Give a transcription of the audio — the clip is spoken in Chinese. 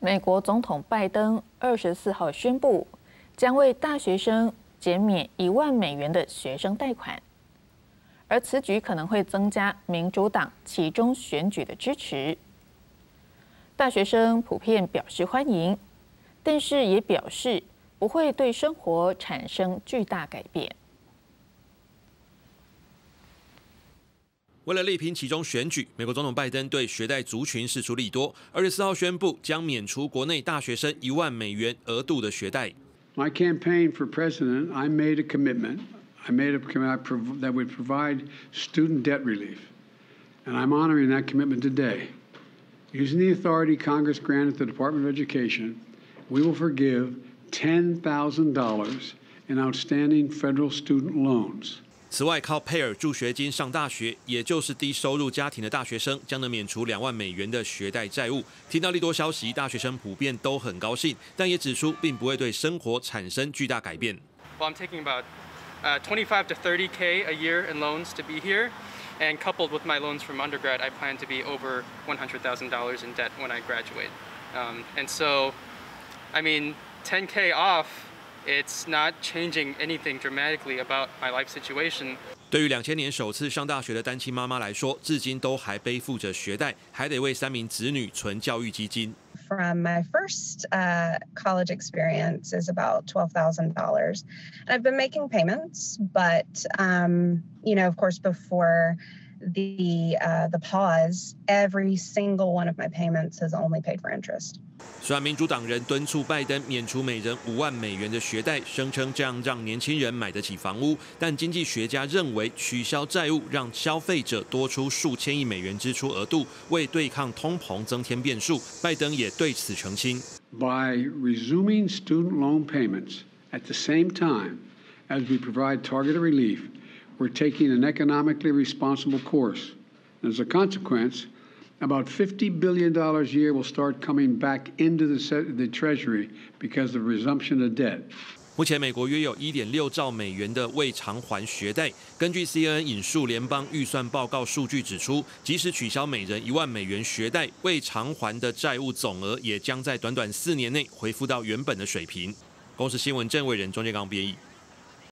美国总统拜登24号宣布，将为大学生减免1万美元的学生贷款，而此举可能会增加民主党期中选举的支持。大学生普遍表示欢迎，但是也表示不会对生活产生巨大改变。 为了力拼期中选举，美国总统拜登对学贷族群释出利多。24号宣布将免除国内大学生1万美元额度的学贷。 My campaign for president, I made a commitment. I made a commitment that would provide student debt relief, and I'm honoring that commitment today. Using the authority Congress granted the Department of Education, we will forgive $10,000 in outstanding federal student loans. 此外，靠佩尔助学金上大学，也就是低收入家庭的大学生，将能免除2万美元的学贷债务。听到利多消息，大学生普遍都很高兴，但也指出并不会对生活产生巨大改变。 Well, I'm taking about 25 to 30K a year in loans to be here, and coupled with my loans from undergrad, I plan to be over $100,000 in debt when I graduate. And so, I mean, 10K off. It's not changing anything dramatically about my life situation. 对于2000年首次上大学的单亲妈妈来说，至今都还背负着学贷，还得为3名子女存教育基金。 From my first college experience is about $12,000, and I've been making payments, but you know, of course, before the pause, every single one of my payments has only paid for interest. 虽然民主党人敦促拜登免除每人5万美元的学贷，声称这样让年轻人买得起房屋，但经济学家认为取消债务让消费者多出数千亿美元支出额度，为对抗通膨增添变数。拜登也对此澄清 ：By resuming student loan payments at the same time as we provide targeted relief, we're taking an economically responsible course. As a consequence, about $50 billion a year will start coming back into the Treasury because of resumption of debt. 目前，美国约有1.6兆美元的未偿还学贷。根据 CNN 引述联邦预算报告数据指出，即使取消每人1万美元学贷，未偿还的债务总额也将在短短4年内恢复到原本的水平。公视新闻郑伟仁、庄建刚编译。